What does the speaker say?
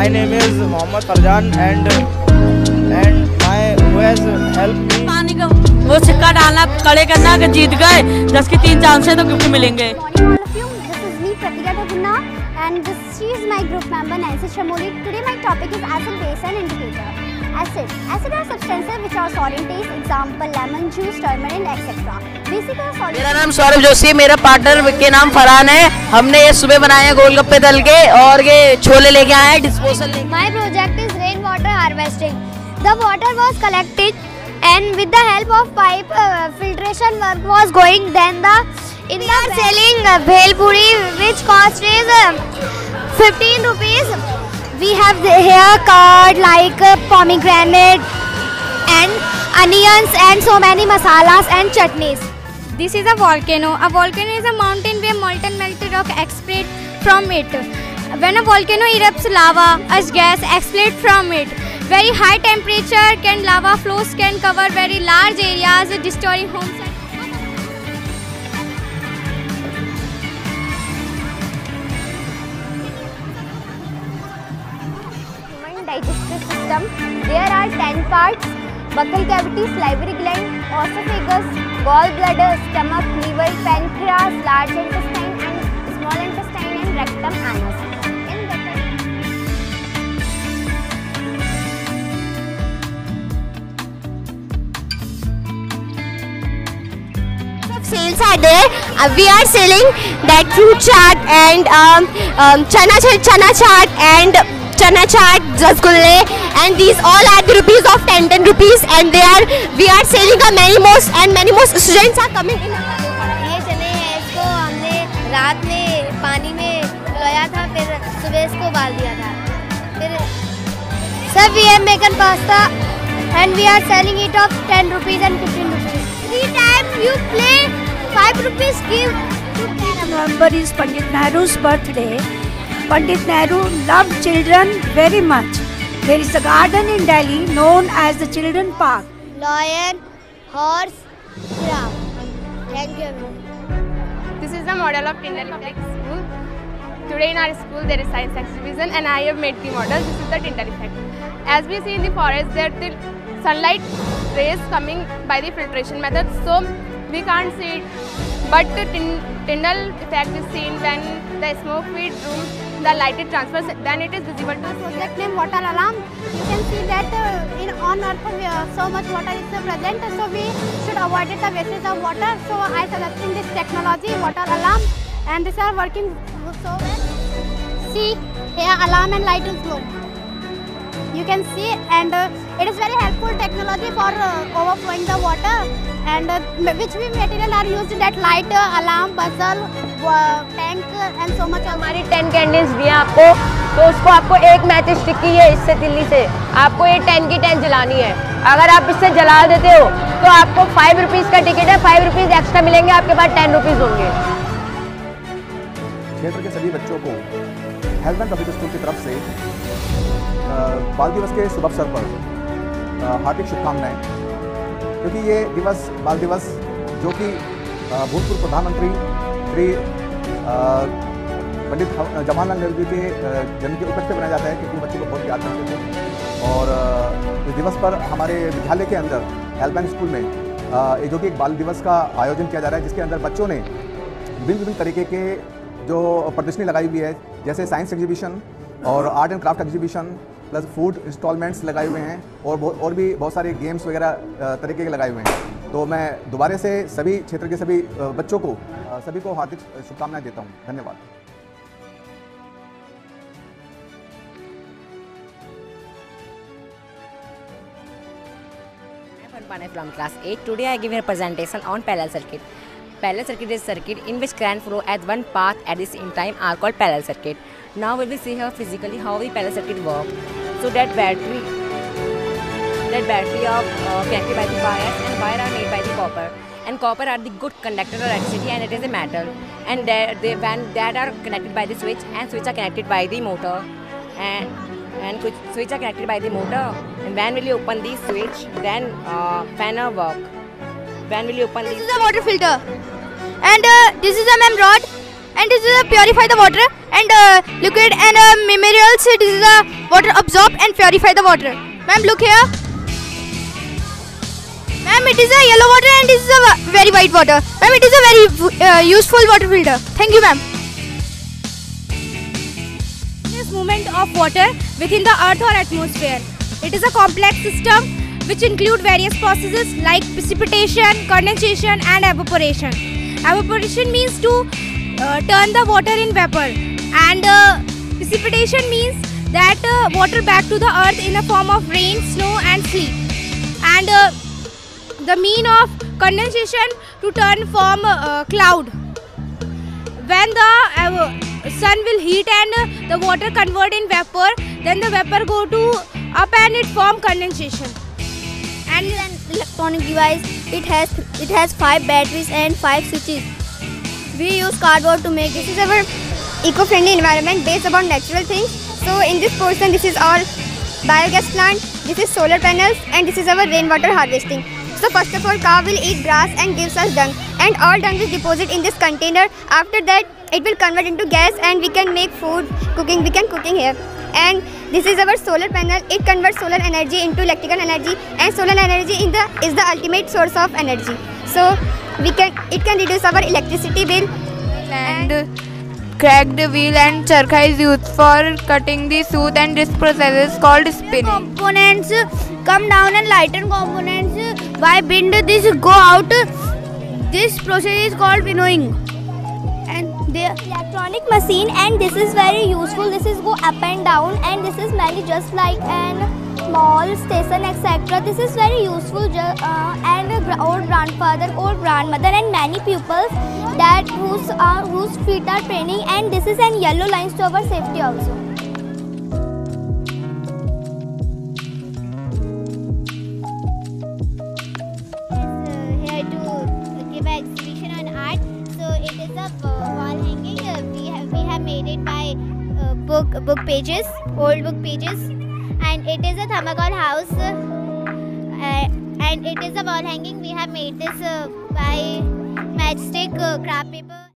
My name is Mohammad Farjan and my who has helped me. पानी का वो सिक्का डालना, खड़े करना कि जीत गए 10 की 3 चांस से तो गिफ्ट मिलेंगे। Morning all of you. This is me Pratika Taguna and she is my group member Nancy Shamoli. Today my topic is acid, base and indicator. Acid are substances which are sour in taste. Example lemon juice, turmeric, etc. Basically solid. मेरा नाम सौरभ जोशी, मेरा partner के नाम फरहान है। हमने ये सुबह बनाए हैं गोलगप्पे तल के और ये छोले लेके आए हैं disposal. My project is rainwater harvesting. The water was collected and with the help of pipe filtration work was going. Then we are selling bhel puri which cost is 15 rupees. We have here curd like pomegranate and onions and so many masalas and chutneys. This is a volcano. A volcano is a mountain where molten melted rock explodes from it. When a volcano erupts, lava as gas explodes from it. Very high temperature can lava flows can cover very large areas, destroying homes. Human digestive system. There are 10 parts: buccal cavity, salivary gland, esophagus, gallbladder, stomach, liver, pancreas, large intestine and small intestine, and rectum, anus. Sales are there. We are selling that fruit chaat and chana chaat and chana chaat, rasgulle, and these all are the rupees of 10 rupees, and we are selling many more students are coming in. ये चने हैं, इसको हमने रात में पानी में भिगोया था, फिर सुबह इसको उबाल दिया था। फिर Sir, we have making pasta and we are selling it of 10 rupees and 15 rupees. Every time you play 5 rupees give. November is Pandit Nehru's birthday. Pandit Nehru loved children very much. There is a garden in Delhi known as the Children Park. Lion, horse, giraffe. Thank you. This is the model of Tyndall Public School. Today in our school there is science exhibition and I have made the model. This is the Tyndall effect. As we see in the forest, there the sunlight rays coming by the filtration method, so we can't see it. But the Tyndall effect is seen when the smoke filled room, the light it transfers, then it is visible to the Project name water alarm. You can see that on earth so much water is present, so we should avoid the wastage of water. So I suggesting this technology water alarm, and these are working so well. See here alarm and light is glowing. You can see, and it is very helpful technology for overflowing the water. And which भी material are used that light, alarm, buzzer, tank and so much. हमारी 10 candles दिए आपको, तो उसको आपको एक match stick की है इससे दिल्ली से, आपको ये 10 की 10 जलानी है। अगर आप इससे जला देते हो तो आपको 5 रुपीज़ का टिकट है, 5 रुपीज़ एक्स्ट्रा मिलेंगे, आपके पास 10 रुपीज़ होंगे। क्षेत्र के सभी बच्चों को हेल्थ पब्लिक स्कूल की तरफ से बाल दिवस के शुभ अवसर पर हार्दिक शुभकामनाएं, क्योंकि ये दिवस बाल दिवस जो कि भूतपूर्व प्रधानमंत्री श्री पंडित जवाहरलाल नेहरू जी के जन्म के उपलक्ष्य बनाया जाता है, क्योंकि बच्चों को बहुत याद करते थे। और इस दिवस पर हमारे विद्यालय के अंदर हेल्पलाइन स्कूल में जो कि एक बाल दिवस का आयोजन किया जा रहा है, जिसके अंदर बच्चों ने विभिन्न तरीके के जो प्रदर्शनी लगाई हुई है, जैसे साइंस एग्जीबिशन और art and craft exhibition plus food installments लगाए हुए हैं, और भी बहुत सारे गेम्स वगैरह तरीके के लगाए हुए हैं। तो मैं दोबारा से सभी क्षेत्र के सभी बच्चों को सभी को हार्दिक शुभकामनाएं देता हूं। धन्यवाद। From class 8. Today I give a presentation on parallel circuit. Parallel circuit is circuit in which current flow at one path at the same time are called parallel circuit. Now we will see here physically how the parallel circuit work. So that battery of connected by the wires, and wire are made by the copper, and copper are the good conductor of electricity, and it is a metal, and when that are connected by the switch, and switch are connected by the motor, and switch are connected by the motor, and when will you open the switch, then fan will work. When will you open This is a water filter, and this is a MEM rod, and this is a purify the water, and liquid and minerals. This is a water absorb and purify the water. Ma'am, look here. Ma'am, it is a yellow water and this is a very white water. Ma'am, it is a very useful water filter. Thank you, ma'am. This movement of water within the earth or atmosphere. It is a complex system which include various processes like precipitation, condensation and evaporation. Evaporation means to turn the water in vapor, and precipitation means that water back to the earth in a form of rain, snow and sleet. And the mean of condensation to turn form cloud. When the sun will heat and the water convert in vapor, then the vapor go to up and it form condensation. And an electronic device. It has 5 batteries and 5 switches. We use cardboard to make it. This is our eco-friendly environment based upon natural things. So in this portion, this is our biogas plant, this is solar panels, and this is our rainwater harvesting. So first of all, cow will eat grass and gives us dung, and all dung is deposited in this container. After that, it will convert into gas and we can make food, cooking. We can cooking here. And this is our solar panel. It converts solar energy into electrical energy, and solar energy is the ultimate source of energy. So it can reduce our electricity bill. And cracked wheel and charkha is used for cutting the suit, and this process is called spinning. components come down and lighten components by bind this go out. This process is called winnowing. And the Electronic machine, and this is very useful. This is go up and down, and this is mainly just like an mall, station, etc. This is very useful, and old grandfather, old grandmother, and many pupils that whose feet are training, and this is an yellow lines to our safety also. Here to give an exhibition on art. So it is a wall hanging. We have made it by book pages, old book pages, and it is a Thermocol house, and it is a wall hanging. We have made this by matchstick craft paper.